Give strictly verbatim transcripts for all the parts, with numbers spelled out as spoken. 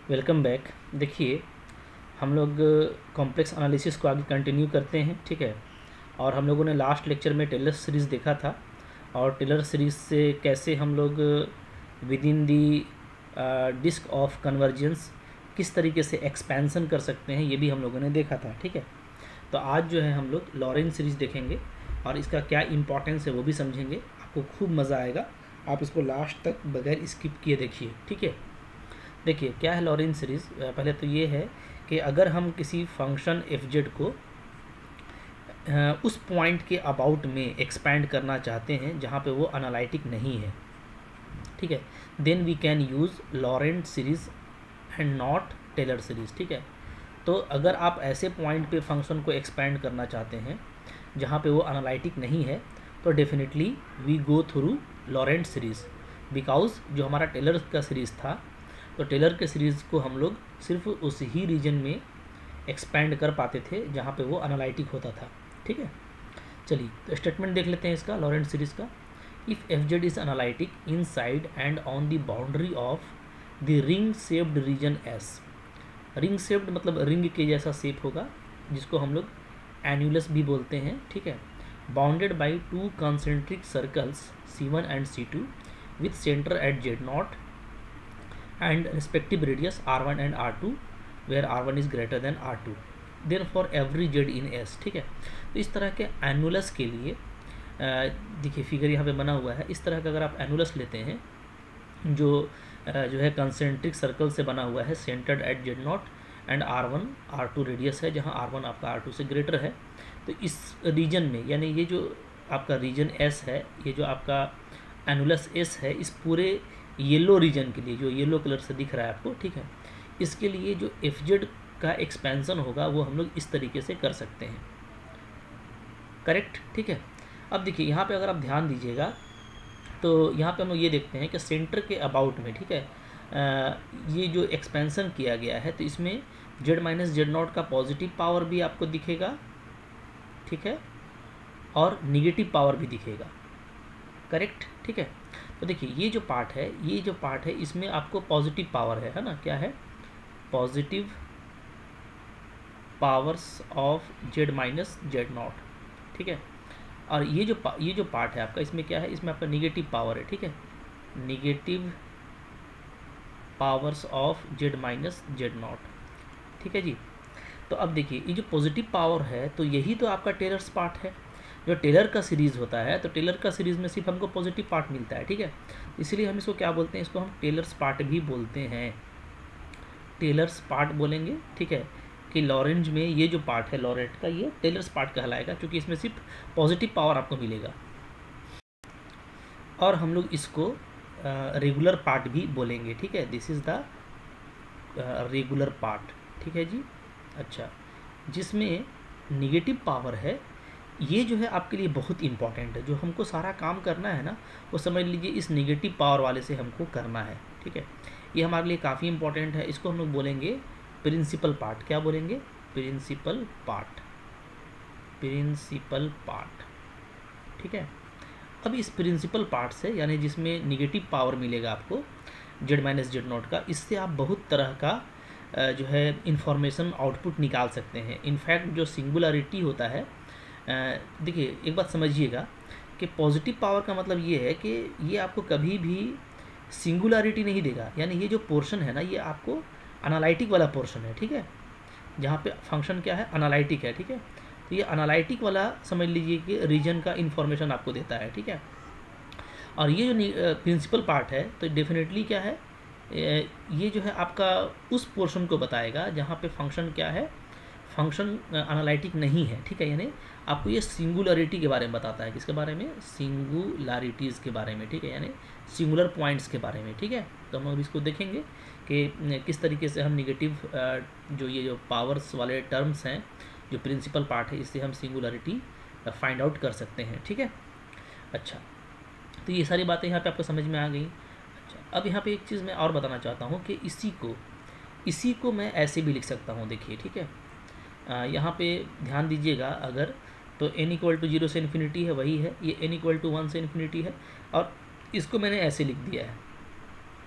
Welcome back. देखिए, हम लोग कॉम्प्लेक्स एनालिसिस को आगे कंटिन्यू करते हैं, ठीक है। और हम लोगों ने लास्ट लेक्चर में टेलर सीरीज़ देखा था, और टेलर सीरीज़ से कैसे हम लोग within the disk of convergence किस तरीके से एक्सपेंसन कर सकते हैं, ये भी हम लोगों ने देखा था, ठीक है। तो आज जो है हम लोग लॉरेंट सीरीज़ देखेंगे और इसका क्या इंपॉर्टेंस है वो भी समझेंगे। आपको खूब मज़ा आएगा, आप इसको लास्ट तक बगैर स्किप किए देखिए, ठीक है। देखिए क्या है लॉरेंट सीरीज़। पहले तो ये है कि अगर हम किसी फंक्शन एफ जेड को उस पॉइंट के अबाउट में एक्सपैंड करना चाहते हैं जहाँ पे वो एनालिटिक नहीं है, ठीक है, then we can use Laurent series and not Taylor series, ठीक है। तो अगर आप ऐसे पॉइंट पे फंक्शन को एक्सपैंड करना चाहते हैं जहाँ पे वो एनालिटिक नहीं है, तो definitely we go through Laurent series, because जो हमारा टेलर का सीरीज़ था, तो टेलर के सीरीज़ को हम लोग सिर्फ उस ही रीजन में एक्सपैंड कर पाते थे जहाँ पे वो एनालिटिक होता था, ठीक है। चलिए तो स्टेटमेंट देख लेते हैं इसका लॉरेंट सीरीज़ का। If f z is analytic inside and on the boundary of the ring shaped region S. Ring shaped मतलब रिंग के जैसा शेप होगा, जिसको हम लोग एन्यूलस भी बोलते हैं, ठीक है। Bounded by two concentric circles C one and C two with centre at z naught and respective radius r one and r two where r one is greater than r two, then for every z in S, ठीक है। तो इस तरह के annulus के लिए देखिए figure यहाँ पे बना हुआ है। इस तरह का अगर आप एनुलस लेते हैं जो जो है कंसेंट्रिक सर्कल से बना हुआ है, centred at z naught and r one r two radius है, जहाँ आर वन आपका आर टू से ग्रेटर है, तो इस रीजन में यानी ये जो आपका रीजन एस है, ये जो आपका एनुलस एस है, इस पूरे येलो रीजन के लिए जो येलो कलर से दिख रहा है आपको, ठीक है, इसके लिए जो एफ जेड का एक्सपेंसन होगा वो हम लोग इस तरीके से कर सकते हैं, करेक्ट, ठीक है। अब देखिए यहाँ पे अगर आप ध्यान दीजिएगा तो यहाँ पे हम लोग ये देखते हैं कि सेंटर के अबाउट में, ठीक है, आ, ये जो एक्सपेंसन किया गया है, तो इसमें जेड माइनस जेड नॉट का पॉजिटिव पावर भी आपको दिखेगा, ठीक है, और निगेटिव पावर भी दिखेगा, करेक्ट, ठीक है। तो देखिए ये जो पार्ट है, ये जो पार्ट है इसमें आपको पॉजिटिव पावर है है ना, क्या है, positive powers of z minus z naught, ठीक है। और ये जो ये जो पार्ट है आपका, इसमें क्या है, इसमें आपका निगेटिव पावर है, ठीक है, negative powers of z minus z naught, ठीक है जी। तो अब देखिए ये जो पॉजिटिव पावर है, तो यही तो आपका टेलर्स पार्ट है। जो टेलर का सीरीज़ होता है, तो टेलर का सीरीज़ में सिर्फ हमको पॉजिटिव पार्ट मिलता है, ठीक है। इसलिए हम इसको क्या बोलते हैं, इसको हम टेलर्स पार्ट भी बोलते हैं, टेलर्स पार्ट बोलेंगे, ठीक है, कि लॉरेंज में ये जो पार्ट है लॉरेंट का, ये टेलर्स पार्ट कहलाएगा, क्योंकि इसमें सिर्फ पॉजिटिव पावर आपको मिलेगा। और हम लोग इसको रेगुलर पार्ट भी बोलेंगे, ठीक है, this is the regular part, ठीक है जी। अच्छा, जिसमें निगेटिव पावर है, ये जो है आपके लिए बहुत इंपॉर्टेंट है। जो हमको सारा काम करना है ना, वो समझ लीजिए इस निगेटिव पावर वाले से हमको करना है, ठीक है। ये हमारे लिए काफ़ी इंपॉर्टेंट है। इसको हम लोग बोलेंगे प्रिंसिपल पार्ट। क्या बोलेंगे, प्रिंसिपल पार्ट, प्रिंसिपल पार्ट, ठीक है। अब इस प्रिंसिपल पार्ट से, यानी जिसमें निगेटिव पावर मिलेगा आपको जेड माइनस जेड नॉट का, इससे आप बहुत तरह का जो है इंफॉर्मेशन आउटपुट निकाल सकते हैं। इनफैक्ट जो सिंगुलरिटी होता है, देखिए एक बात समझिएगा कि पॉजिटिव पावर का मतलब ये है कि ये आपको कभी भी सिंगुलरिटी नहीं देगा, यानी ये जो पोर्शन है ना, ये आपको एनालिटिक वाला पोर्शन है, ठीक है, जहाँ पे फंक्शन क्या है, एनालिटिक है, ठीक है। तो ये एनालिटिक वाला समझ लीजिए कि रीजन का इन्फॉर्मेशन आपको देता है, ठीक है। और ये जो प्रिंसिपल पार्ट है, तो डेफिनेटली क्या है, ये जो है आपका उस पोर्शन को बताएगा जहाँ पे फंक्शन क्या है, फंक्शन एनालिटिक नहीं है, ठीक है। यानी आपको ये सिंगुलरिटी के बारे में बताता है, किसके बारे में, सिंगुलरिटीज़ के बारे में, ठीक है, यानी सिंगुलर पॉइंट्स के बारे में, ठीक है। तो हम लोग इसको देखेंगे कि किस तरीके से हम निगेटिव जो ये जो पावर्स वाले टर्म्स हैं, जो प्रिंसिपल पार्ट है, इससे हम सिंगुलरिटी फाइंड आउट कर सकते हैं, ठीक है। अच्छा, तो ये सारी बातें यहाँ पे आपको समझ में आ गई। अच्छा, अब यहाँ पे एक चीज़ मैं और बताना चाहता हूँ कि इसी को इसी को मैं ऐसे भी लिख सकता हूँ, देखिए, ठीक है। यहाँ पे ध्यान दीजिएगा, अगर तो n इक्वल टू जीरो से इन्फिनिटी है, वही है, ये n इक्वल टू वन से इन्फिनिटी है, और इसको मैंने ऐसे लिख दिया है,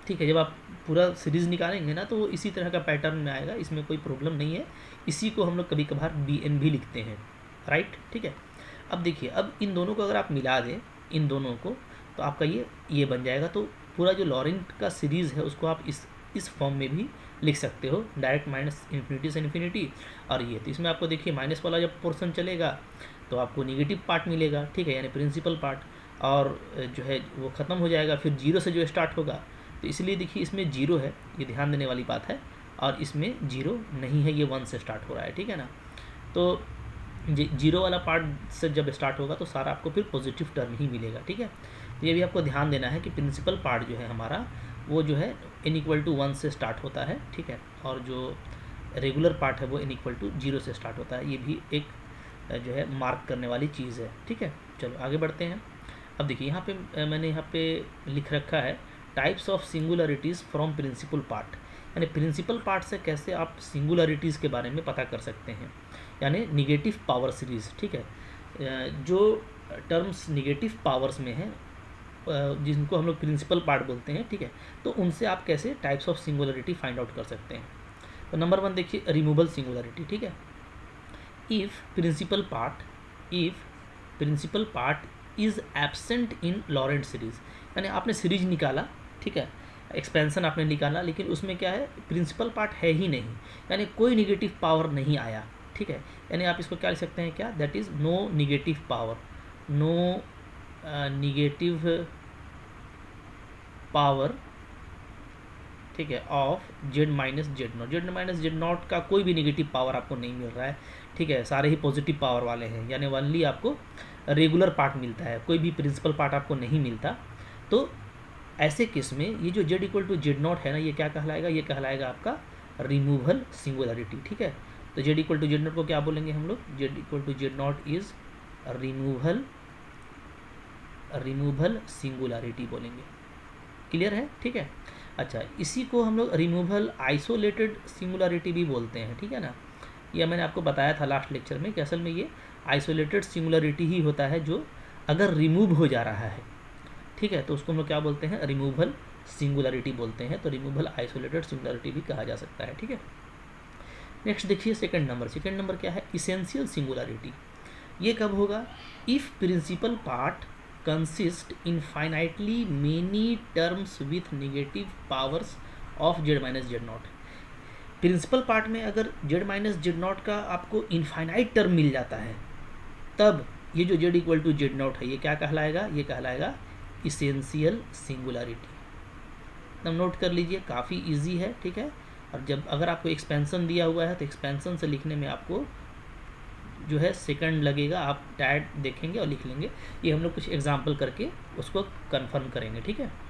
ठीक है। जब आप पूरा सीरीज़ निकालेंगे ना तो वो इसी तरह का पैटर्न में आएगा, इसमें कोई प्रॉब्लम नहीं है। इसी को हम लोग कभी कभार बी एन भी लिखते हैं, राइट, ठीक है। अब देखिए, अब इन दोनों को अगर आप मिला दें, इन दोनों को, तो आपका ये ये बन जाएगा। तो पूरा जो लॉरेंट का सीरीज़ है उसको आप इस इस फॉर्म में भी लिख सकते हो, डायरेक्ट माइनस इन्फिनिटी से इन्फिनिटी। और ये तो इसमें आपको देखिए माइनस वाला जब पोर्शन चलेगा तो आपको निगेटिव पार्ट मिलेगा, ठीक है, यानी प्रिंसिपल पार्ट, और जो है वो ख़त्म हो जाएगा फिर जीरो से जो स्टार्ट होगा। तो इसलिए देखिए इसमें जीरो है, ये ध्यान देने वाली बात है, और इसमें जीरो नहीं है, ये वन से स्टार्ट हो रहा है, ठीक है ना। तो जीरो वाला पार्ट से जब स्टार्ट होगा तो सारा आपको फिर पॉजिटिव टर्म ही मिलेगा, ठीक है। तो ये भी आपको ध्यान देना है कि प्रिंसिपल पार्ट जो है हमारा वो जो है n इक्वल टू वन से स्टार्ट होता है, ठीक है, और जो रेगुलर पार्ट है वो n इक्वल टू जीरो से स्टार्ट होता है। ये भी एक जो है मार्क करने वाली चीज़ है, ठीक है। चलो आगे बढ़ते हैं। अब देखिए यहाँ पे मैंने यहाँ पे लिख रखा है types of singularities from principal part, यानी प्रिंसिपल पार्ट से कैसे आप सिंगुलरिटीज़ के बारे में पता कर सकते हैं, यानी निगेटिव पावर सीरीज़, ठीक है। जो टर्म्स निगेटिव पावर्स में हैं जिनको हम लोग प्रिंसिपल पार्ट बोलते हैं, ठीक है, तो उनसे आप कैसे types of singularity find out कर सकते हैं। तो नंबर वन देखिए रिमूवल सिंगुलरिटी, ठीक है। If principal part if principal part is absent in Laurent series, यानी आपने सीरीज निकाला, ठीक है, एक्सपेंशन आपने निकाला, लेकिन उसमें क्या है, प्रिंसिपल पार्ट है ही नहीं, यानी कोई निगेटिव पावर नहीं आया, ठीक है। यानी आप इसको क्या लिख सकते हैं, क्या, that is no negative power, no negative power, ठीक है, of z minus z naught. Z minus z naught का कोई भी निगेटिव पावर आपको नहीं मिल रहा है, ठीक है, सारे ही पॉजिटिव पावर वाले हैं, यानी ओनली आपको रेगुलर पार्ट मिलता है, कोई भी प्रिंसिपल पार्ट आपको नहीं मिलता। तो ऐसे केस में ये जो z equal to z naught है ना, ये क्या कहलाएगा, ये कहलाएगा आपका रिमूवल सिंगुलरिटी, ठीक है। तो z equal to z naught को क्या बोलेंगे हम लोग, z equal to z naught is removal removal singularity बोलेंगे, क्लियर है, ठीक है। अच्छा, इसी को हम लोग रिमूवल आइसोलेटेड सिंगुलरिटी भी बोलते हैं, ठीक है ना। यह मैंने आपको बताया था लास्ट लेक्चर में कि असल में ये आइसोलेटेड सिंगुलरिटी ही होता है जो अगर रिमूव हो जा रहा है, ठीक है, तो उसको हम लोग क्या बोलते हैं, रिमूवल सिंगुलरिटी बोलते हैं। तो रिमूवल आइसोलेटेड सिंगुलरिटी भी कहा जा सकता है, ठीक है। नेक्स्ट देखिए सेकंड नंबर, सेकंड नंबर क्या है, इसेंशियल सिंगुलरिटी। ये कब होगा, if principal part consist infinitely many terms with negative powers of z minus z naught. Principal part में अगर जेड माइनस जेड नॉट का आपको इनफाइनाइट टर्म मिल जाता है, तब ये जो z equal to z naught है ये क्या कहलाएगा, ये कहलाएगा इसेंशियल सिंगुलरिटी। एकदम नोट कर लीजिए, काफ़ी इजी है, ठीक है। और जब अगर आपको एक्सपेंशन दिया हुआ है तो एक्सपेंशन से लिखने में आपको जो है सेकंड लगेगा, आप डायरेक्ट देखेंगे और लिख लेंगे। ये हम लोग कुछ एग्जांपल करके उसको कंफर्म करेंगे, ठीक है।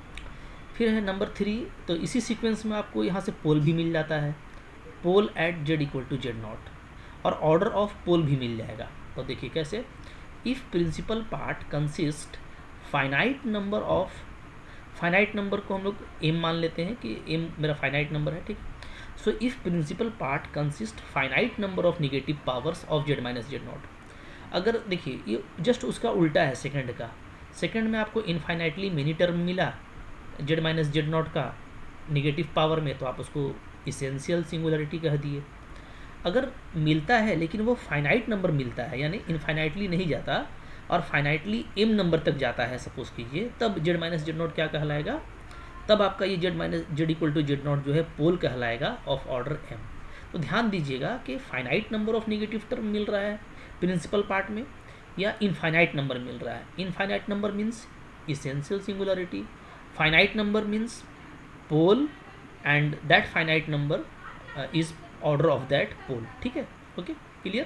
फिर है नंबर थ्री, तो इसी सीक्वेंस में आपको यहाँ से पोल भी मिल जाता है, pole at z equal to z naught, और ऑर्डर ऑफ पोल भी मिल जाएगा। तो देखिए कैसे, if principal part consist finite number of, finite number को हम लोग एम मान लेते हैं कि एम मेरा फाइनाइट नंबर है, ठीक। So if principal part consist finite number of negative powers of z minus z naught. अगर देखिए ये जस्ट उसका उल्टा है सेकंड का, सेकंड में आपको इनफाइनाइटली मेनी टर्म मिला जेड माइनस जेड नॉट का निगेटिव पावर में, तो आप उसको इसेंशियल सिंगुलरिटी कह दिए। अगर मिलता है लेकिन वो फाइनाइट नंबर मिलता है, यानी इनफाइनाइटली नहीं जाता और फाइनाइटली एम नंबर तक जाता है सपोज कीजिए, तब जेड माइनस जेड नॉट क्या कहलाएगा, तब आपका ये z minus z equal to z naught जो है पोल कहलाएगा ऑफ ऑर्डर एम। तो ध्यान दीजिएगा कि finite number of negative term मिल रहा है प्रिंसिपल पार्ट में या इनफाइनाइट नंबर मिल रहा है। Infinite number means essential singularity, finite number means pole, and that finite number is order of that pole, ठीक है, ओके, क्लियर।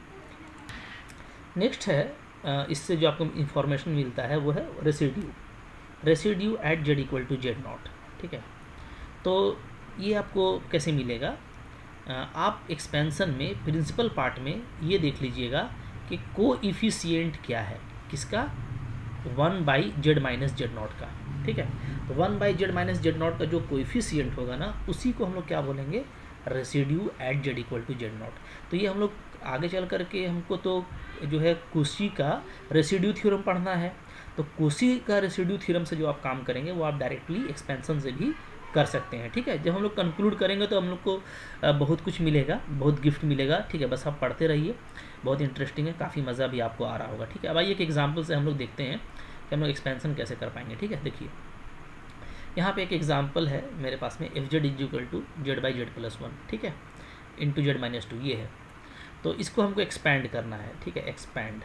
नेक्स्ट है, uh, इससे जो आपको इंफॉर्मेशन मिलता है वो है residue, residue at z equal to z naught, ठीक है। तो ये आपको कैसे मिलेगा, आप एक्सपेंशन में प्रिंसिपल पार्ट में ये देख लीजिएगा कि कोएफिशिएंट क्या है, किसका, one by z minus z naught का, ठीक है। तो one by z minus z naught का जो कोएफिशिएंट होगा ना, उसी को हम लोग क्या बोलेंगे, residue at z equal to z naught. तो ये हम लोग आगे चल करके हमको तो जो है कुशी का रेसिड्यू थ्योरम पढ़ना है, तो कोशी का रेसिड्यू थ्योरम से जो आप काम करेंगे वो आप डायरेक्टली एक्सपेंशन से भी कर सकते हैं, ठीक है। जब हम लोग कंक्लूड करेंगे तो हम लोग को बहुत कुछ मिलेगा, बहुत गिफ्ट मिलेगा, ठीक है। बस आप पढ़ते रहिए, बहुत इंटरेस्टिंग है, काफ़ी मज़ा भी आपको आ रहा होगा, ठीक है। अब आइए एक एग्जाम्पल से हम लोग देखते हैं कि हम लोग एक्सपेंशन कैसे कर पाएंगे, ठीक है। देखिए यहाँ पे एक एग्जाम्पल है मेरे पास में, f z is equal to z by z plus one, ठीक है, इंटू जेड माइनस टू, ये है। तो इसको हमको एक्सपैंड करना है, ठीक है, एक्सपैंड,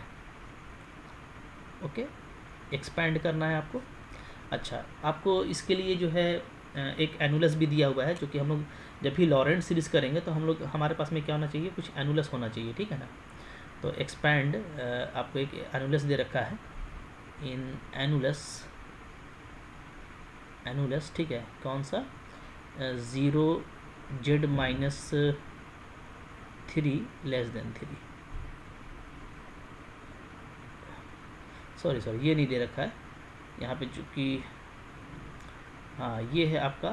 ओके, एक्सपैंड करना है आपको। अच्छा, आपको इसके लिए जो है एक एनुलस भी दिया हुआ है, जो कि हम लोग जब भी लॉरेंट सीरीज़ करेंगे तो हम लोग हमारे पास में क्या होना चाहिए, कुछ एनुलस होना चाहिए, ठीक है ना। तो एक्सपैंड आपको एक एनुलस दे रखा है, इन एनुलस एनुलस ठीक है, कौन सा, zero z minus three less than three, sorry sorry ये नहीं दे रखा है यहाँ पे, चूँकि हाँ ये है आपका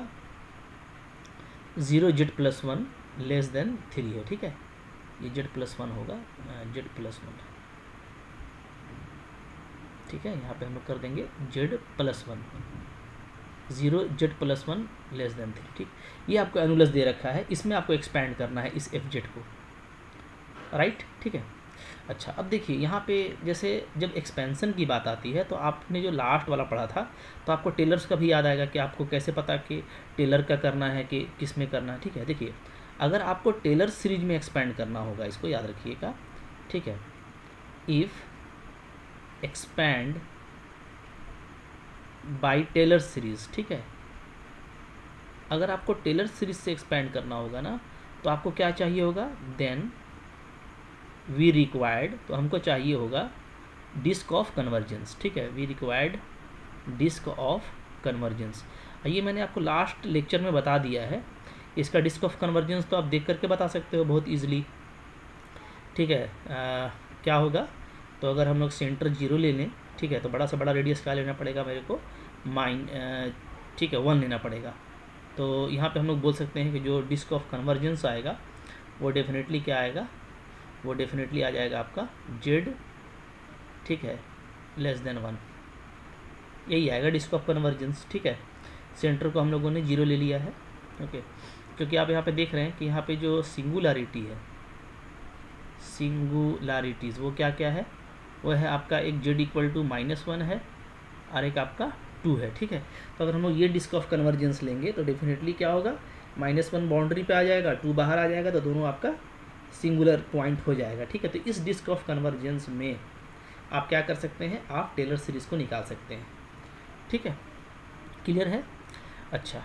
zero z plus one less than three है, ठीक है, ये जेड प्लस वन होगा, जेड प्लस वन, ठीक है। यहाँ पे हम लोग कर देंगे z plus one, zero z plus one less than three, ठीक। ये आपको एनुलस दे रखा है, इसमें आपको एक्सपैंड करना है इस एफ जेड को, राइट, ठीक है। अच्छा, अब देखिए यहाँ पे जैसे जब एक्सपेंशन की बात आती है तो आपने जो लास्ट वाला पढ़ा था तो आपको टेलर्स का भी याद आएगा कि आपको कैसे पता कि टेलर का करना है कि किस में करना है, ठीक है। देखिए अगर आपको टेलर सीरीज में एक्सपेंड करना होगा, इसको याद रखिएगा, ठीक है, if expand by Taylor series, ठीक है। अगर आपको टेलर सीरीज से एक्सपेंड करना होगा ना तो आपको क्या चाहिए होगा, देन वी रिक्वायर्ड, तो हमको चाहिए होगा डिस्क ऑफ कन्वर्जेंस, ठीक है, we required disc of convergence. ये मैंने आपको लास्ट लेक्चर में बता दिया है, इसका डिस्क ऑफ कन्वर्जेंस तो आप देख करके बता सकते हो बहुत ईजिली, ठीक है। आ, क्या होगा, तो अगर हम लोग सेंटर जीरो ले लें, ठीक है, तो बड़ा से बड़ा रेडियस क्या लेना पड़ेगा मेरे को, माइन, ठीक है, वन लेना पड़ेगा। तो यहाँ पे हम लोग बोल सकते हैं कि जो डिस्क ऑफ कन्वर्जेंस आएगा वो डेफिनेटली क्या आएगा, वो डेफिनेटली आ जाएगा आपका जेड, ठीक है, लेस देन वन, यही आएगा डिस्क ऑफ कन्वर्जेंस, ठीक है। सेंटर को हम लोगों ने जीरो ले लिया है, ओके, क्योंकि आप यहाँ पे देख रहे हैं कि यहाँ पे जो सिंगुलरिटी है, सिंगुलरिटीज़ वो क्या क्या है, वो है आपका एक z equal to minus one है और एक आपका टू है, ठीक है। तो अगर हम लोग ये डिस्क ऑफ कन्वर्जेंस लेंगे तो डेफिनेटली क्या होगा, माइनस वन बाउंड्री पे आ जाएगा, टू बाहर आ जाएगा, तो दोनों आपका सिंगुलर पॉइंट हो जाएगा, ठीक है। तो इस डिस्क ऑफ कन्वर्जेंस में आप क्या कर सकते हैं, आप टेलर सीरीज़ को निकाल सकते हैं, ठीक है, क्लियर है। अच्छा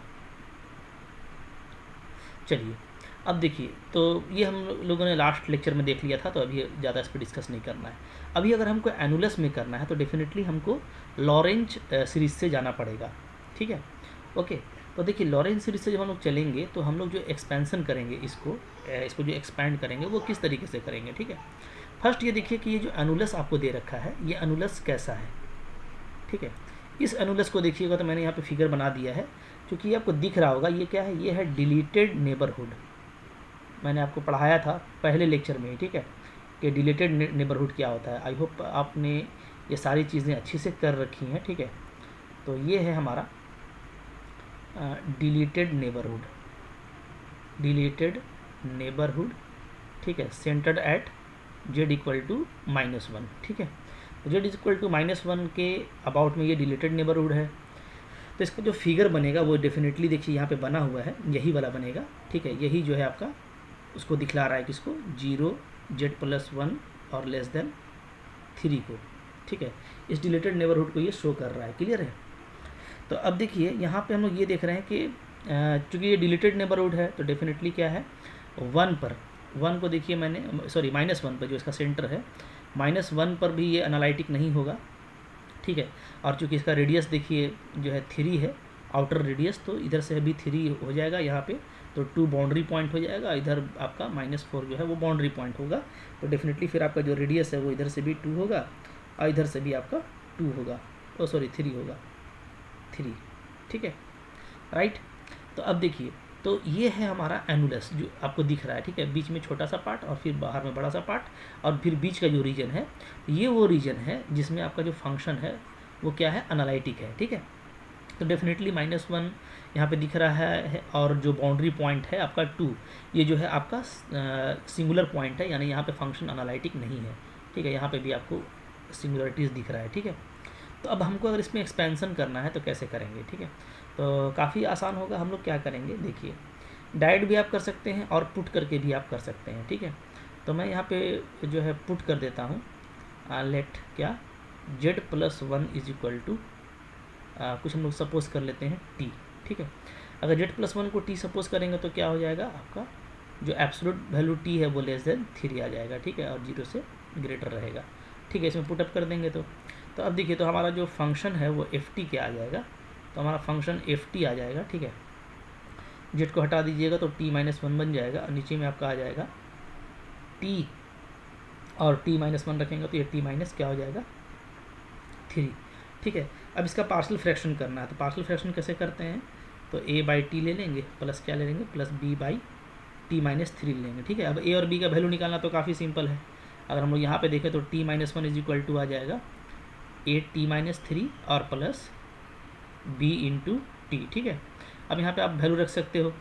चलिए अब देखिए, तो ये हम लोगों ने लास्ट लेक्चर में देख लिया था, तो अभी ज़्यादा इस पर डिस्कस नहीं करना है। अभी अगर हमको एनुलस में करना है तो डेफिनेटली हमको लॉरेंज सीरीज़ से जाना पड़ेगा, ठीक है, ओके। तो देखिए लॉरेंज सीरीज से जब हम लोग चलेंगे तो हम लोग जो एक्सपेंशन करेंगे, इसको इसको जो एक्सपैंड करेंगे वो किस तरीके से करेंगे, ठीक है। फर्स्ट ये देखिए कि ये जो एनुलस आपको दे रखा है, ये एनुलस कैसा है, ठीक है। इस एनुलस को देखिएगा तो मैंने यहाँ पे फिगर बना दिया है, क्योंकि ये आपको दिख रहा होगा, ये क्या है, ये है डिलीटेड नेबरहुड। मैंने आपको पढ़ाया था पहले लेक्चर में ही, ठीक है, कि डिलीटेड नेबरहुड क्या होता है। आई होप आपने ये सारी चीज़ें अच्छी से कर रखी हैं, ठीक है। तो ये है हमारा डिलीटेड नेबरहुड, डिलीटेड नेबरहुड, ठीक है, centred at z equal to minus one, ठीक है। तो z equal to minus one के अबाउट में ये डिलीटेड नेबरहुड है। तो इसका जो फिगर बनेगा वो डेफिनेटली देखिए यहाँ पे बना हुआ है, यही वाला बनेगा, ठीक है। यही जो है आपका उसको दिखला रहा है, किसको, जीरो जेड प्लस वन और लेस देन थ्री को, ठीक है। इस डिलीटेड नेबरहुड को ये शो कर रहा है, क्लियर है। तो अब देखिए यहाँ पे हम लोग ये देख रहे हैं कि चूँकि ये डिलीटेड नेबरहुड है तो डेफिनेटली क्या है, वन पर, वन को देखिए मैंने, सॉरी माइनस वन पर जो इसका सेंटर है, माइनस वन पर भी ये एनालिटिक नहीं होगा, ठीक है। और चूँकि इसका रेडियस देखिए जो है थ्री है, आउटर रेडियस, तो इधर से भी थ्री हो जाएगा यहाँ पे, तो टू बाउंड्री पॉइंट हो जाएगा, इधर आपका माइनस फोर जो है वो बाउंड्री पॉइंट होगा। तो डेफिनेटली फिर आपका जो रेडियस है वो इधर से भी टू होगा और इधर से भी आपका टू होगा, ओ सॉरी थ्री होगा, थ्री, ठीक है, राइट। तो अब देखिए, तो ये है हमारा एनुलस जो आपको दिख रहा है, ठीक है, बीच में छोटा सा पार्ट और फिर बाहर में बड़ा सा पार्ट और फिर बीच का जो रीजन है, ये वो रीजन है जिसमें आपका जो फंक्शन है वो क्या है, एनालिटिक है, ठीक है। तो डेफिनेटली माइनस वन यहाँ पे दिख रहा है, और जो बाउंड्री पॉइंट है आपका टू, ये जो है आपका सिंगुलर पॉइंट है, यानी यहाँ पे फंक्शन एनालिटिक नहीं है, ठीक है। यहाँ पे भी आपको सिंगुलरिटीज़ दिख रहा है, ठीक है। तो अब हमको अगर इसमें एक्सपेंसन करना है तो कैसे करेंगे, ठीक है। तो काफ़ी आसान होगा। हम लोग क्या करेंगे, देखिए, डायरेक्ट भी आप कर सकते हैं और पुट करके भी आप कर सकते हैं, ठीक है। तो मैं यहाँ पे जो है पुट कर देता हूँ, लेट क्या z plus one is equal to कुछ हम लोग सपोज कर लेते हैं टी, ठीक है। अगर जेड प्लस वन को टी सपोज करेंगे तो क्या हो जाएगा, आपका जो एब्सोल्यूट वैल्यू टी है वो लेस देन थ्री आ जाएगा, ठीक है, और जीरो से ग्रेटर रहेगा, ठीक है। इसमें पुटअप कर देंगे तो तो अब देखिए, तो हमारा जो फंक्शन है वो एफ टी क्या आ जाएगा, तो हमारा फंक्शन एफ टी आ जाएगा, ठीक है। जेड को हटा दीजिएगा तो टी माइनस वन बन जाएगा, और नीचे में आपका आ जाएगा टी, और टी माइनस वन रखेंगे तो ये टी माइनस क्या हो जाएगा, थ्री, ठीक है। अब इसका पार्शियल फ्रैक्शन करना है, तो पार्शियल फ्रैक्शन कैसे करते हैं, तो ए बाई टी ले लेंगे, प्लस क्या ले लेंगे, plus b by t minus three ले लेंगे, ठीक है। अब ए और बी का वैल्यू निकालना तो काफ़ी सिंपल है। अगर हम लोग यहाँ पे देखें तो t minus one is equal to आ जाएगा ए टी माइनस थ्री और प्लस बी इंटू टी, ठीक है। अब यहाँ पे आप वैल्यू रख सकते हो,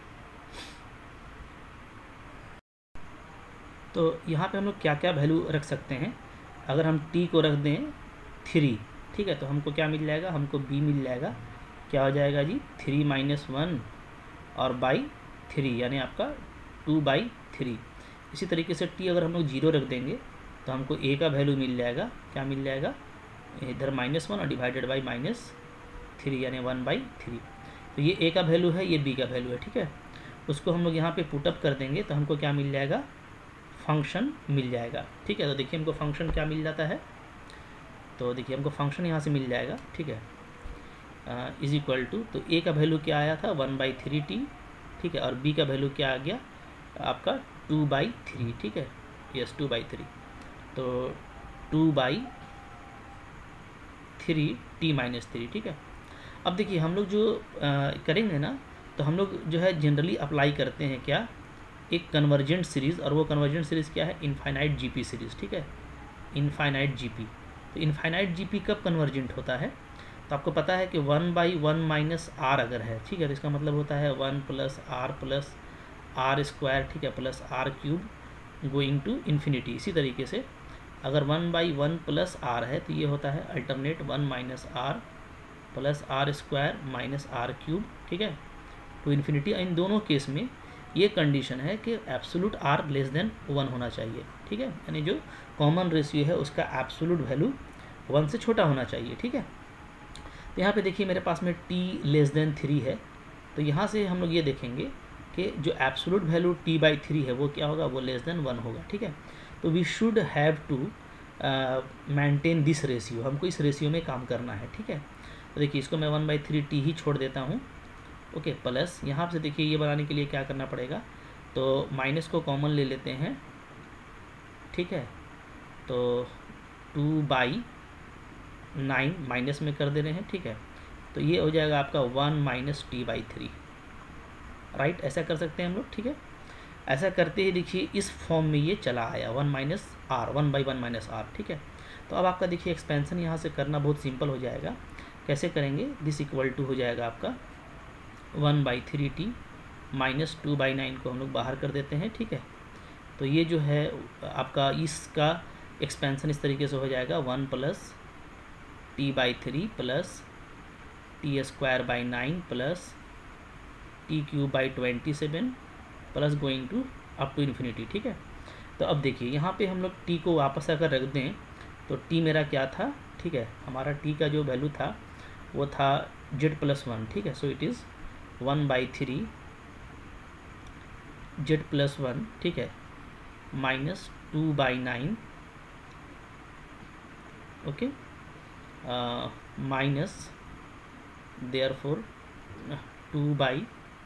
तो यहाँ पे हम लोग क्या क्या वैल्यू रख सकते हैं। अगर हम टी को रख दें थ्री, ठीक है, तो हमको क्या मिल जाएगा, हमको बी मिल जाएगा, क्या हो जाएगा जी, थ्री माइनस वन और बाई थ्री, यानी आपका टू बाई थ्री। इसी तरीके से टी अगर हम लोग जीरो रख देंगे तो हमको ए का वैल्यू मिल जाएगा, क्या मिल जाएगा, इधर माइनस वन और डिवाइडेड बाई माइनस थ्री, यानी वन बाई थ्री। तो ये ए का वैल्यू है, ये बी का वैल्यू है, ठीक है। उसको हम लोग यहाँ पे पुटअप कर देंगे तो हमको क्या मिल जाएगा, फंक्शन मिल जाएगा, ठीक है। तो देखिए हमको फंक्शन क्या मिल जाता है, तो देखिए हमको फंक्शन यहाँ से मिल जाएगा, ठीक है, इज इक्वल टू, तो ए का वैल्यू क्या आया था, वन बाई थ्री टी, ठीक है, और बी का वैल्यू क्या आ गया आपका टू बाई थ्री, ठीक है, यस टू बाई थ्री, तो two by three t minus three, ठीक है। अब देखिए हम लोग जो आ, करेंगे ना, तो हम लोग जो है जनरली अप्लाई करते हैं क्या, एक कन्वर्जेंट सीरीज़, और वो कन्वर्जेंट सीरीज़ क्या है, इनफाइनाइट जीपी सीरीज़, ठीक है, इनफाइनाइट जीपी। तो इनफाइनाइट जीपी कब कन्वर्जेंट होता है, तो आपको पता है कि one by one minus r अगर है, ठीक है, तो इसका मतलब होता है one plus r plus r square, ठीक है, plus r cube going to infinity. इसी तरीके से अगर one by one plus r है तो ये होता है alternate one minus r plus r square minus r cube, ठीक है, टू इन्फिनिटी। इन दोनों केस में ये कंडीशन है कि absolute r less than one होना चाहिए, ठीक है, यानी जो कॉमन रेशियो है उसका एब्सोल्यूट वैल्यू वन से छोटा होना चाहिए, ठीक है। तो यहाँ पे देखिए मेरे पास में टी लेस देन थ्री है, तो यहाँ से हम लोग ये देखेंगे कि जो absolute value t by three है वो क्या होगा, वो लेस देन वन होगा, ठीक है। तो we should have to maintain this ratio, हमको इस रेशियो में काम करना है, ठीक है। तो देखिए इसको मैं वन बाई थ्री टी ही छोड़ देता हूँ, ओके, प्लस यहाँ से देखिए ये बनाने के लिए क्या करना पड़ेगा, तो माइनस को कॉमन ले लेते हैं, ठीक है, तो टू बाई नाइन माइनस में कर दे रहे हैं, ठीक है, तो ये हो जाएगा आपका one minus t by three, right, ऐसा कर सकते हैं हम लोग, ठीक है। ऐसा करते ही देखिए इस फॉर्म में ये चला आया one minus r, one by one minus r, ठीक है। तो अब आपका देखिए एक्सपेंशन यहाँ से करना बहुत सिंपल हो जाएगा। कैसे करेंगे, दिस इक्वल टू हो जाएगा आपका one by three t minus two by nine को हम लोग बाहर कर देते हैं, ठीक है। तो ये जो है आपका इसका एक्सपेंशन इस तरीके से हो जाएगा, one plus t by three plus t square by nine plus t cube by twenty seven plus going to up to infinity, ठीक है। तो अब देखिए यहाँ पे हम लोग टी को वापस अगर रख दें तो टी मेरा क्या था, ठीक है, हमारा टी का जो वैल्यू था वो था जेड प्लस वन, ठीक है, so it is one by three z plus one, ठीक है, minus two by nine, okay, minus therefore two by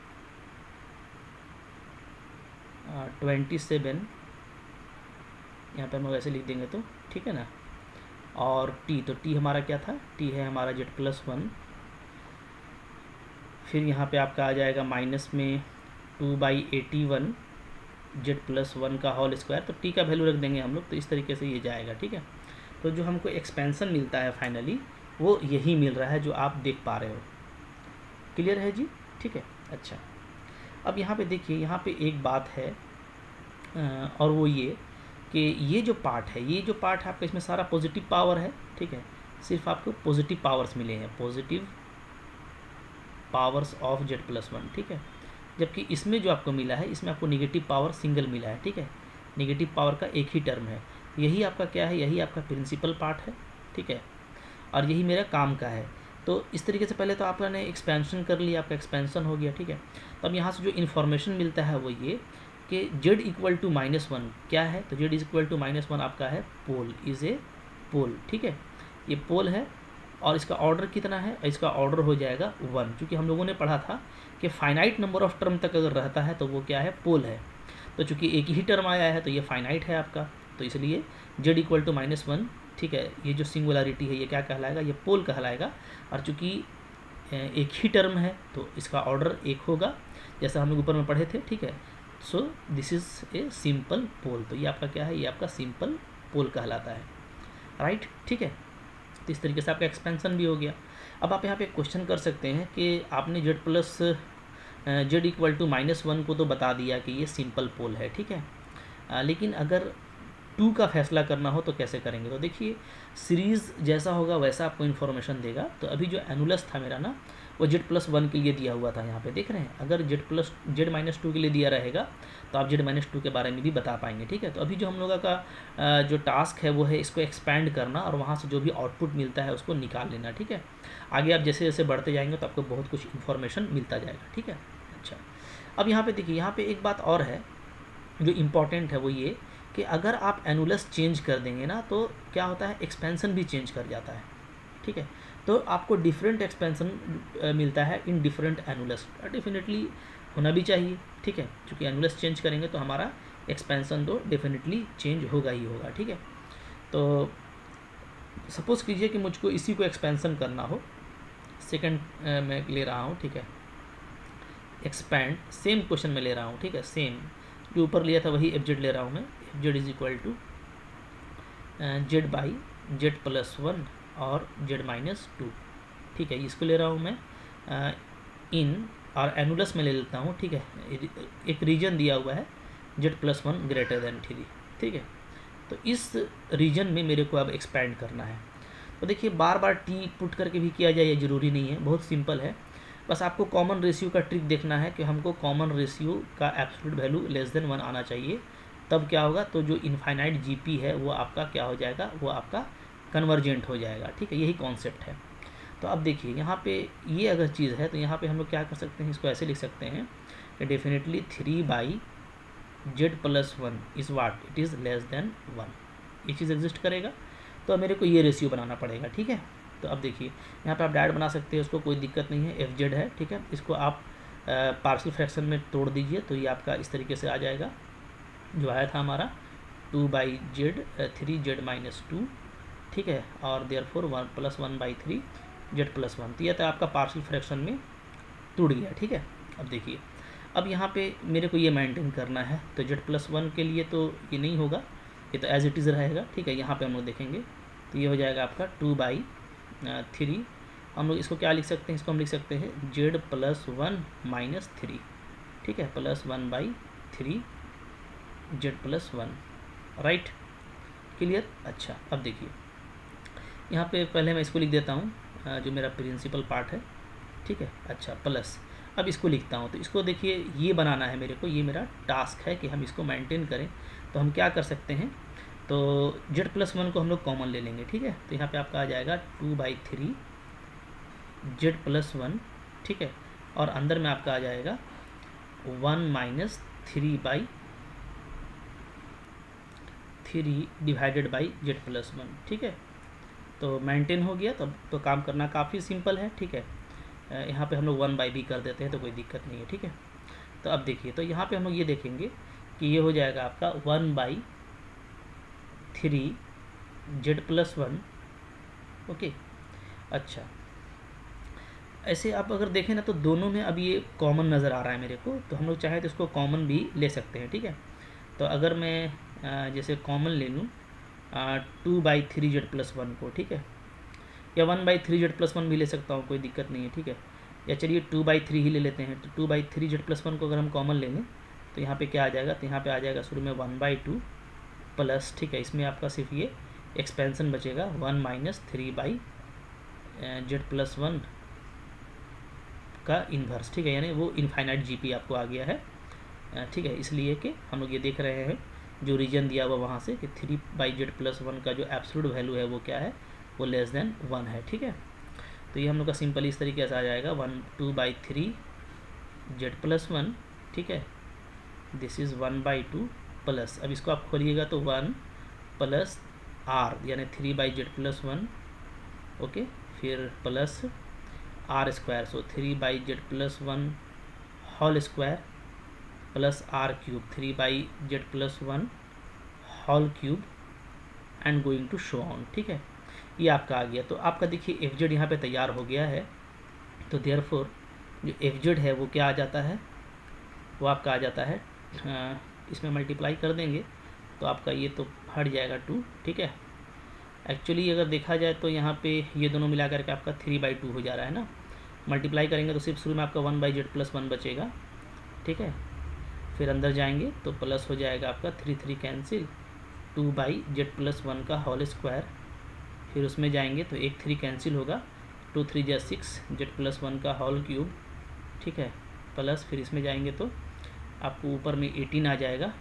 twenty seven, यहाँ पर हम लोग ऐसे लिख देंगे तो ठीक है ना, और टी, तो टी हमारा क्या था, टी है हमारा जेड प्लस वन, फिर यहाँ पे आपका आ जाएगा माइनस में two by eighty one z plus one का होल स्क्वायर, तो टी का वैल्यू रख देंगे हम लोग, तो इस तरीके से ये जाएगा, ठीक है। तो जो हमको एक्सपेंशन मिलता है फाइनली वो यही मिल रहा है जो आप देख पा रहे हो। क्लियर है जी? ठीक है। अच्छा, अब यहाँ पे देखिए, यहाँ पे एक बात है और वो ये कि ये जो पार्ट है, ये जो पार्ट है आपका, इसमें सारा पॉजिटिव पावर है। ठीक है, सिर्फ आपको पॉजिटिव पावर्स मिले हैं, positive powers of z plus one. ठीक है, जबकि इसमें जो आपको मिला है, इसमें आपको निगेटिव पावर सिंगल मिला है। ठीक है, निगेटिव पावर का एक ही टर्म है। यही आपका क्या है, यही आपका प्रिंसिपल पार्ट है। ठीक है, और यही मेरा काम का है। तो इस तरीके से पहले तो आपने एक्सपेंशन कर लिया, आपका एक्सपेंशन हो गया। ठीक है, तो अब यहाँ से जो इन्फॉर्मेशन मिलता है वो ये कि z equal to minus one क्या है, तो z is equal to minus one आपका है पोल, इज़ ए पोल। ठीक है, ये पोल है और इसका ऑर्डर कितना है, इसका ऑर्डर हो जाएगा वन, क्योंकि हम लोगों ने पढ़ा था कि फाइनाइट नंबर ऑफ टर्म तक अगर रहता है तो वो क्या है, पोल है। तो चूँकि एक ही टर्म आया है तो ये फाइनाइट है आपका, तो इसलिए z equal to minus one. ठीक है, ये जो सिंगुलरिटी है ये क्या कहलाएगा, ये पोल कहलाएगा। और चूँकि एक ही टर्म है तो इसका ऑर्डर एक होगा, जैसा हम लोग ऊपर में पढ़े थे। ठीक है, so this is a simple pole. तो ये आपका क्या है, ये आपका सिंपल पोल कहलाता है, राइट। ठीक है, तो इस तरीके से आपका एक्सपेंशन भी हो गया। अब आप यहाँ पे क्वेश्चन कर सकते हैं कि आपने z plus z equal to minus one को तो बता दिया कि ये सिंपल पोल है। ठीक है, आ, लेकिन अगर टू का फैसला करना हो तो कैसे करेंगे, तो देखिए सीरीज़ जैसा होगा वैसा आपको इन्फॉर्मेशन देगा। तो अभी जो एनुलस था मेरा ना, वो जेड प्लस वन के लिए दिया हुआ था, यहाँ पे देख रहे हैं। अगर z plus z minus two के लिए दिया रहेगा तो आप जेड माइनस टू के बारे में भी बता पाएंगे। ठीक है, तो अभी जो हम लोगों का जो टास्क है वो है इसको एक्सपैंड करना और वहाँ से जो भी आउटपुट मिलता है उसको निकाल लेना। ठीक है, आगे आप जैसे जैसे बढ़ते जाएंगे तो आपको बहुत कुछ इन्फॉर्मेशन मिलता जाएगा। ठीक है, अच्छा, अब यहाँ पे देखिए, यहाँ पे एक बात और है जो इम्पॉर्टेंट है, वो ये कि अगर आप एनुलस चेंज कर देंगे ना तो क्या होता है, एक्सपेंशन भी चेंज कर जाता है। ठीक है, तो आपको डिफरेंट एक्सपेंशन मिलता है इन डिफरेंट एनुलस, डेफिनेटली होना भी चाहिए। ठीक है, क्योंकि एनुलस चेंज करेंगे तो हमारा एक्सपेंशन तो डेफिनेटली चेंज होगा ही होगा। ठीक है, तो सपोज़ कीजिए कि मुझको इसी को एक्सपेंशन करना हो, सेकंड में ले रहा हूँ। ठीक है, एक्सपैंड, सेम क्वेश्चन में ले रहा हूँ। ठीक है, सेम जो ऊपर लिया था वही एफ जेड ले रहा हूँ मैं। F z is equal to z by z plus one और जेड माइनस टू। ठीक है, इसको ले रहा हूँ मैं uh, इन और एनुलस में ले लेता हूँ। ठीक है, एक रीजन दिया हुआ है z plus one greater than three. ठीक है, तो इस रीजन में मेरे को अब एक्सपैंड करना है। तो देखिए, बार बार टी पुट करके भी किया जाए ये ज़रूरी नहीं है, बहुत सिंपल है। बस आपको कॉमन रेशियो का ट्रिक देखना है कि हमको कॉमन रेशियो का absolute value less than one आना चाहिए, तब क्या होगा, तो जो इनफाइनाइट जीपी है वो आपका क्या हो जाएगा, वो आपका कन्वर्जेंट हो जाएगा। ठीक है, यही कॉन्सेप्ट है। तो अब देखिए, यहाँ पे ये अगर चीज़ है तो यहाँ पे हम लोग क्या कर सकते हैं, इसको ऐसे लिख सकते हैं कि definitely three by z plus one is what, it is less than one. ये चीज़ एग्जिस्ट करेगा तो मेरे को ये रेशियो बनाना पड़ेगा। ठीक है, तो अब देखिए, यहाँ पे आप डायरेक्ट बना सकते हैं, उसको कोई दिक्कत नहीं है। एफ जेड है, ठीक है, इसको आप पार्शियल फ्रैक्शन में तोड़ दीजिए तो ये आपका इस तरीके से आ जाएगा, जो आया था हमारा two by z three z minus two. ठीक है, और therefore one plus one by three z plus one. तो यह तो आपका पार्शियल फ्रैक्शन में टूट गया। ठीक है, अब देखिए, अब यहाँ पे मेरे को ये मेंटेन करना है, तो जेड प्लस वन के लिए तो ये नहीं होगा, ये तो एज इट इज़ रहेगा। ठीक है, यहाँ पे हम लोग देखेंगे तो ये हो जाएगा आपका टू बाई थ्री। हम लोग इसको क्या लिख सकते हैं, इसको हम लिख सकते हैं z plus one minus three. ठीक है, plus one by three z plus one. Right, clear. अच्छा, अब देखिए, यहाँ पे पहले मैं इसको लिख देता हूँ जो मेरा प्रिंसिपल पार्ट है। ठीक है, अच्छा, प्लस अब इसको लिखता हूँ। तो इसको देखिए, ये बनाना है मेरे को, ये मेरा टास्क है कि हम इसको मेंटेन करें। तो हम क्या कर सकते हैं, तो जेड प्लस वन को हम लोग कॉमन ले लेंगे। ठीक है, तो यहाँ पे आपका आ जाएगा two by three z plus one. ठीक है, और अंदर में आपका आ जाएगा one minus three by three divided by z plus one. ठीक है, तो मेंटेन हो गया। तब तो काम करना काफ़ी सिंपल है। ठीक है, यहाँ पे हम लोग वन बाई भी कर देते हैं तो कोई दिक्कत नहीं है। ठीक है, तो अब देखिए, तो यहाँ पे हम लोग ये देखेंगे कि ये हो जाएगा आपका one by three z plus one. Okay, अच्छा, ऐसे आप अगर देखें ना तो दोनों में अब ये कॉमन नज़र आ रहा है मेरे को, तो हम लोग चाहें तो इसको कॉमन भी ले सकते हैं। ठीक है, तो अगर मैं जैसे कॉमन ले लूँ two by three z plus one को। ठीक है, या one by three z plus one भी ले सकता हूँ, कोई दिक्कत नहीं है, ठीक है। या चलिए टू बाई थ्री ही ले लेते हैं। तो two by three z plus one को अगर हम कॉमन लेंगे तो यहाँ पे क्या आ जाएगा, तो यहाँ पे आ जाएगा शुरू में वन बाई टू प्लस, ठीक है, इसमें आपका सिर्फ ये एक्सपेंसन बचेगा one minus three by z plus one का इन्वर्स, ठीक है, यानी वो इनफाइनाइट जीपी आपको आ गया है, ठीक है। इसलिए कि हम लोग ये देख रहे हैं जो रीजन दिया हुआ वहाँ से कि three by z plus one का जो एब्सोल्यूट वैल्यू है वो क्या है, वो लेस देन वन है, ठीक है। तो ये हम लोग का सिंपल इस तरीके से आ जाएगा one two by three z plus one, ठीक है, this is one by two plus, अब इसको आप खोलिएगा तो वन प्लस आर यानी three by z plus one, okay, फिर plus r square, so three by z plus one whole square plus r cube three by z plus one whole cube and going to so on, ठीक है। ये आपका आ गया। तो आपका देखिए F Z यहाँ पर तैयार हो गया है। तो देयरफॉर जो एफ जेड है वो क्या आ जाता है, वो आपका आ जाता है, आ, इसमें मल्टीप्लाई कर देंगे तो आपका ये तो हट जाएगा टू, ठीक है। एक्चुअली अगर देखा जाए तो यहाँ पे ये दोनों मिला करके आपका थ्री बाई टू हो जा रहा है ना, मल्टीप्लाई करेंगे तो सिर्फ शुरू में आपका one by z plus one बचेगा, ठीक है। फिर अंदर जाएंगे तो प्लस हो जाएगा आपका three three cancel two by z plus one का होल स्क्वायर, फिर उसमें जाएंगे तो एक थ्री कैंसिल होगा, टू थ्री जा सिक्स जेड प्लस वन का होल क्यूब, ठीक है, प्लस फिर इसमें जाएंगे तो आपको ऊपर में एटीन आ जाएगा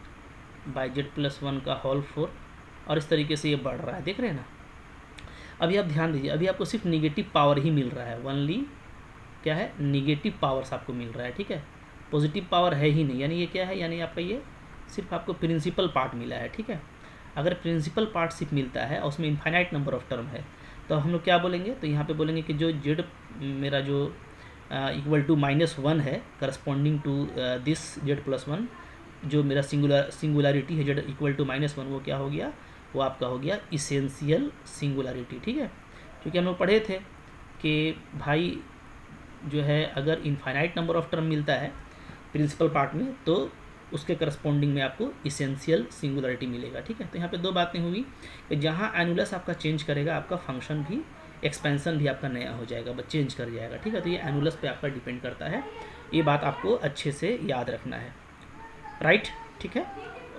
बाई जेड प्लस वन का होल फोर, और इस तरीके से ये बढ़ रहा है, देख रहे हैं ना। अभी आप ध्यान दीजिए, अभी आपको सिर्फ निगेटिव पावर ही मिल रहा है, ओनली क्या है, निगेटिव पावर्स आपको मिल रहा है, ठीक है, पॉजिटिव पावर है ही नहीं, यानी ये क्या है, यानी आपका ये सिर्फ आपको प्रिंसिपल पार्ट मिला है, ठीक है। अगर प्रिंसिपल पार्ट सिर्फ मिलता है और उसमें इनफाइनाइट नंबर ऑफ टर्म है तो हम लोग क्या बोलेंगे, तो यहाँ पे बोलेंगे कि जो जेड मेरा जो इक्वल टू माइनस वन है corresponding to this Z plus one, जो मेरा सिंगुलर सिंगुलरिटी है Z equal to minus one, वो क्या हो गया, वो आपका हो गया इसेंशियल सिंगुलरिटी, ठीक है। क्योंकि हम लोग पढ़े थे कि भाई जो है अगर इनफाइनाइट नंबर ऑफ टर्म मिलता है प्रिंसिपल पार्ट में तो उसके करस्पॉन्डिंग में आपको इसेंशियल सिंगुलरिटी मिलेगा, ठीक है। तो यहाँ पे दो बातें हुई कि जहाँ एनुलस आपका चेंज करेगा आपका फंक्शन भी, एक्सपेंशन भी आपका नया हो जाएगा, बस चेंज कर जाएगा, ठीक है। तो ये एनुलस पे आपका डिपेंड करता है, ये बात आपको अच्छे से याद रखना है, राइट, ठीक है।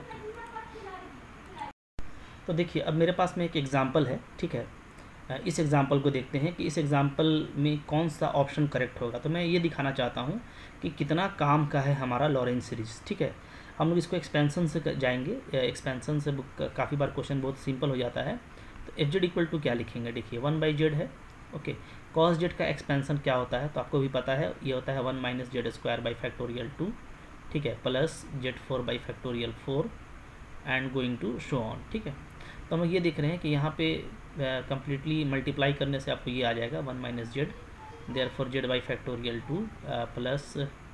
तो देखिए अब मेरे पास में एक एग्जाम्पल है, ठीक है। इस एग्जाम्पल को देखते हैं कि इस एग्जाम्पल में कौन सा ऑप्शन करेक्ट होगा। तो मैं ये दिखाना चाहता हूँ कि कितना काम का है हमारा लॉरेंज सीरीज, ठीक है। हम लोग इसको एक्सपेंशन से जाएंगे, एक्सपेंशन से काफ़ी बार क्वेश्चन बहुत सिंपल हो जाता है। तो एफ जेड इक्वल टू क्या लिखेंगे, देखिए वन बाई जेड है, ओके। कॉस जेड का एक्सपेंशन क्या होता है, तो आपको भी पता है, ये होता है one minus z square by factorial two, ठीक है, plus z four by factorial four and going to so on, ठीक है। तो हम ये देख रहे हैं कि यहाँ पे कम्प्लीटली uh, मल्टीप्लाई करने से आपको ये आ जाएगा one minus z, therefore z by factorial two plus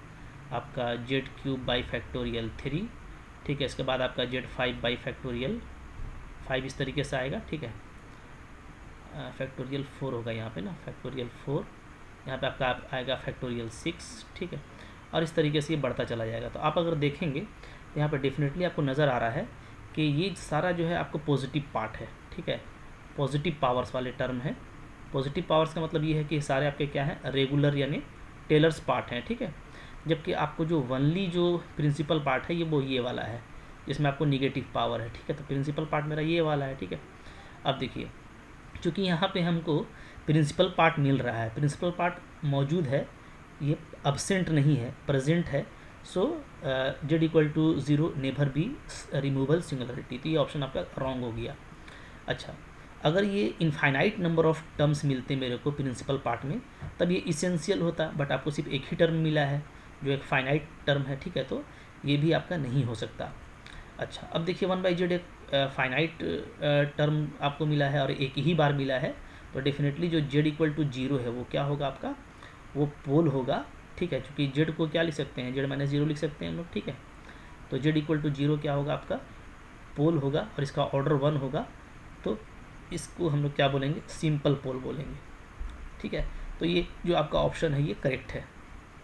आपका z cube by factorial three, ठीक है। इसके बाद आपका z five by factorial five इस तरीके से आएगा, ठीक है। फैक्टोरियल फोर होगा यहाँ पे ना, फैक्टोरियल फोर, यहाँ पे आपका आएगा फैक्टोरियल सिक्स, ठीक है। और इस तरीके से ये बढ़ता चला जाएगा। तो आप अगर देखेंगे यहाँ पे डेफिनेटली आपको नज़र आ रहा है कि ये सारा जो है आपको पॉजिटिव पार्ट है, ठीक है, पॉजिटिव पावर्स वाले टर्म है। पॉजिटिव पावर्स का मतलब ये है कि सारे आपके क्या है, रेगुलर यानी टेलर्स पार्ट हैं, ठीक है। जबकि आपको जो वनली जो प्रिंसिपल पार्ट है ये वो ये वाला है जिसमें आपको निगेटिव पावर है, ठीक है। तो प्रिंसिपल पार्ट मेरा ये वाला है, ठीक है। अब देखिए चूँकि यहाँ पे हमको प्रिंसिपल पार्ट मिल रहा है, प्रिंसिपल पार्ट मौजूद है, ये अब्सेंट नहीं है, प्रेजेंट है, so z equal to zero never be removal singularity, तो ये ऑप्शन आपका रॉन्ग हो गया। अच्छा, अगर ये इनफाइनाइट नंबर ऑफ टर्म्स मिलते मेरे को प्रिंसिपल पार्ट में तब ये इसेंशियल होता, बट आपको सिर्फ एक ही टर्म मिला है जो एक फाइनाइट टर्म है, ठीक है। तो ये भी आपका नहीं हो सकता। अच्छा, अब देखिए वन बाई जेड एक फाइनाइट टर्म आपको मिला है और एक ही बार मिला है, तो डेफिनेटली जो जेड इक्वल टू जीरो है वो क्या होगा आपका, वो पोल होगा, ठीक है। क्योंकि जेड को क्या लिख सकते हैं, जेड माइनस जीरो लिख सकते हैं हम लोग, ठीक है। तो जेड इक्वल टू जीरो क्या होगा आपका, पोल होगा, और इसका ऑर्डर वन होगा, तो इसको हम लोग क्या बोलेंगे, सिंपल पोल बोलेंगे, ठीक है। तो ये जो आपका ऑप्शन है ये करेक्ट है।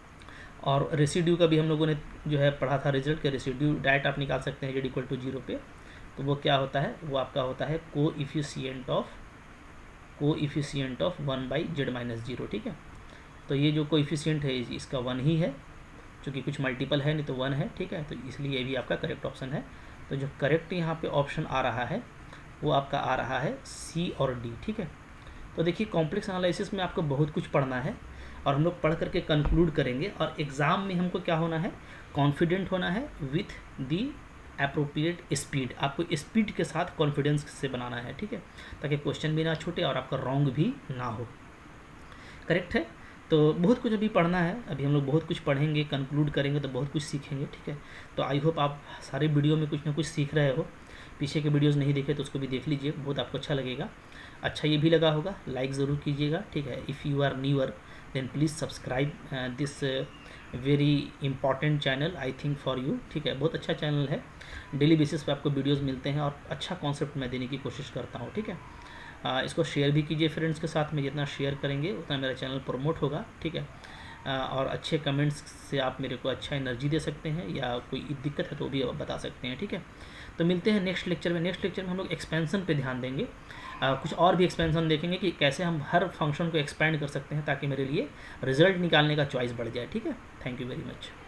और रेसिड्यू का भी हम लोगों ने जो है पढ़ा था रिजल्ट के, रेसिड्यू डायरेक्ट आप निकाल सकते हैं जेड इक्वल टू जीरो पे, तो वो क्या होता है, वो आपका होता है coefficient of coefficient of one by z minus zero, ठीक है। तो ये जो कोएफिशिएंट है इसका वन ही है, क्योंकि कुछ मल्टीपल है नहीं तो वन है, ठीक है। तो इसलिए ये भी आपका करेक्ट ऑप्शन है। तो जो करेक्ट यहाँ पे ऑप्शन आ रहा है वो आपका आ रहा है सी और डी, ठीक है। तो देखिए कॉम्प्लेक्स एनालिसिस में आपको बहुत कुछ पढ़ना है और हम लोग पढ़ करके कंक्लूड करेंगे, और एग्ज़ाम में हमको क्या होना है, कॉन्फिडेंट होना है विथ दी अप्रोप्रिएट स्पीड। आपको स्पीड के साथ कॉन्फिडेंस से बनाना है, ठीक है, ताकि क्वेश्चन भी ना छूटे और आपका रॉन्ग भी ना हो। करेक्ट है। तो बहुत कुछ अभी पढ़ना है, अभी हम लोग बहुत कुछ पढ़ेंगे, कंक्लूड करेंगे तो बहुत कुछ सीखेंगे, ठीक है। तो आई होप आप सारे वीडियो में कुछ ना कुछ सीख रहे हो। पीछे के वीडियोस नहीं देखे तो उसको भी देख लीजिए, बहुत आपको अच्छा लगेगा। अच्छा ये भी लगा होगा, लाइक ज़रूर कीजिएगा, ठीक है। If you are newer then please subscribe this very important channel I think for you, ठीक है। बहुत अच्छा चैनल है, डेली बेसिस पे आपको वीडियोस मिलते हैं और अच्छा कॉन्सेप्ट मैं देने की कोशिश करता हूँ, ठीक है। आ, इसको शेयर भी कीजिए फ्रेंड्स के साथ में, जितना शेयर करेंगे उतना मेरा चैनल प्रमोट होगा, ठीक है। आ, और अच्छे कमेंट्स से आप मेरे को अच्छा एनर्जी दे सकते हैं, या कोई दिक्कत है तो भी आप बता सकते हैं, ठीक है। तो मिलते हैं नेक्स्ट लेक्चर में। नेक्स्ट लेक्चर में हम लोग एक्सपेंसन पे ध्यान देंगे, आ, कुछ और भी एक्सपेंसन देखेंगे कि कैसे हम हर फंक्शन को एक्सपेंड कर सकते हैं ताकि मेरे लिए रिजल्ट निकालने का चॉइस बढ़ जाए, ठीक है। Thank you very much.